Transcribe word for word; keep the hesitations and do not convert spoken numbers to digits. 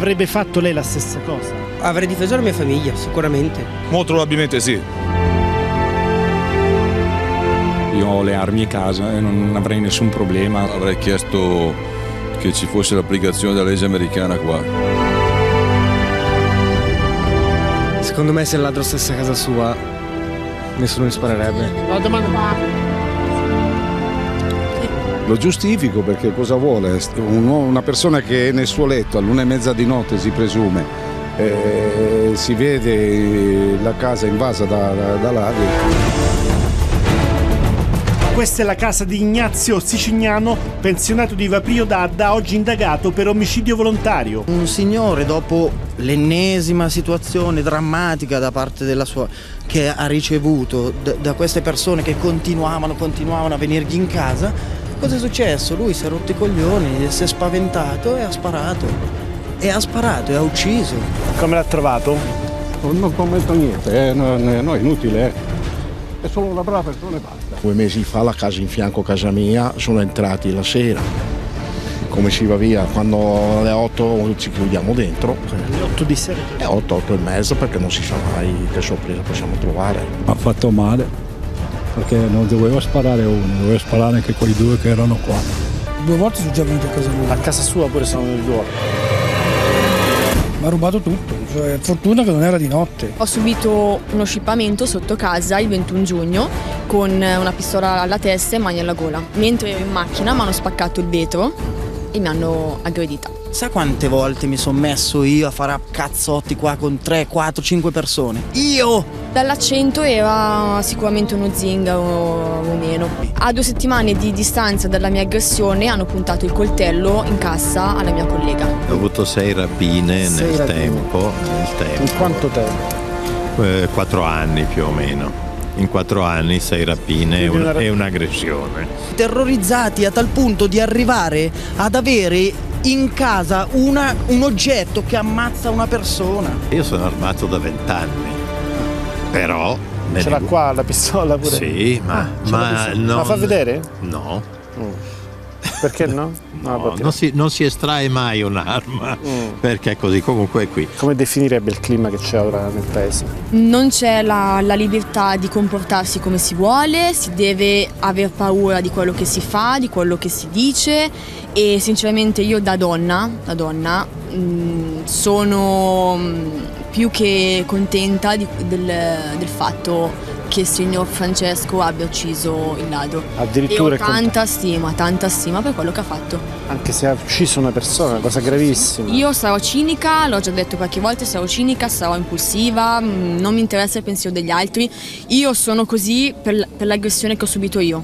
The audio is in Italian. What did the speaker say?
Avrebbe fatto lei la stessa cosa? Avrei difeso la mia famiglia, sicuramente. Molto probabilmente sì. Io ho le armi in casa e non avrei nessun problema. Avrei chiesto che ci fosse l'applicazione della legge americana qua. Secondo me se il ladro stesse a casa sua, nessuno gli sparerebbe. La domanda... Lo giustifico perché cosa vuole? Una persona che è nel suo letto all'una e mezza di notte, si presume, eh, si vede la casa invasa da, da, da ladri. Questa è la casa di Ignazio Sicignano, pensionato di Vaprio d'Adda, oggi indagato per omicidio volontario. Un signore, dopo l'ennesima situazione drammatica da parte della sua, che ha ricevuto da, da queste persone che continuavano, continuavano a venirgli in casa, cosa è successo? Lui si è rotto i coglioni, si è spaventato e ha sparato. E ha sparato e ha ucciso. Come l'ha trovato? Non commento niente, eh, no, no, è inutile, eh. È solo una brava persona e basta. Due mesi fa la casa in fianco a casa mia sono entrati la sera. Come si va via? Quando alle otto ci chiudiamo dentro. Le otto di sera? È otto, otto e mezza perché non si sa mai che sorpresa possiamo trovare. Ha fatto male, perché non doveva sparare uno, doveva sparare anche quei due che erano qua. Due volte sono già venuti a casa mia. A casa sua pure sono venuti due volte. Mi ha rubato tutto, cioè, fortuna che non era di notte. Ho subito uno scippamento sotto casa il ventuno giugno con una pistola alla testa e mani alla gola. Mentre ero in macchina mi hanno spaccato il vetro e mi hanno aggredita. Sa quante volte mi sono messo io a fare cazzotti qua con tre, quattro, cinque persone? Io! Dall'accento era sicuramente uno zingaro o meno. A due settimane di distanza dalla mia aggressione hanno puntato il coltello in cassa alla mia collega. Ho avuto sei rapine sei nel, rapine. Tempo, nel tempo. In quanto tempo? Eh, quattro anni più o meno. In quattro anni sei rapine e, un, una... e un'aggressione. Terrorizzati a tal punto di arrivare ad avere in casa una, un oggetto che ammazza una persona. Io sono armato da vent'anni, però... Ce l'ha qua la pistola pure? Sì, ma... Ah, ma non... La fa vedere? No. Mm. Perché no? No, no non, si, non si estrae mai un'arma, mm. perché così comunque è qui. Come definirebbe il clima che c'è ora nel paese? Non c'è la, la libertà di comportarsi come si vuole, si deve aver paura di quello che si fa, di quello che si dice e sinceramente io da donna, da donna mh, sono mh, più che contenta di, del, del fatto che il signor Francesco abbia ucciso il ladro. Addirittura e ho tanta stima, tanta stima per quello che ha fatto. Anche se ha ucciso una persona, una cosa gravissima. Io sarò cinica, l'ho già detto qualche volta, sarò cinica, sarò impulsiva, non mi interessa il pensiero degli altri. Io sono così per, per l'aggressione che ho subito io.